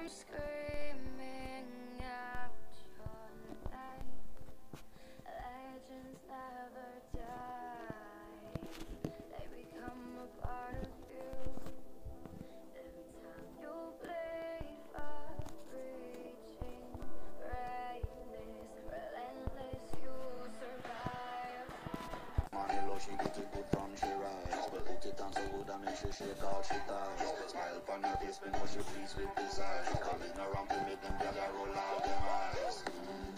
screaming out your name. Legends never die, they become a part of you. Every time you bleed for reaching greatness, relentless, you survive. Money low, she get it good from she rise, but put it on so good and make she shake all she ties. Smile upon her face, when was she pleased with desire. Coming around to make them gather roll out them eyes.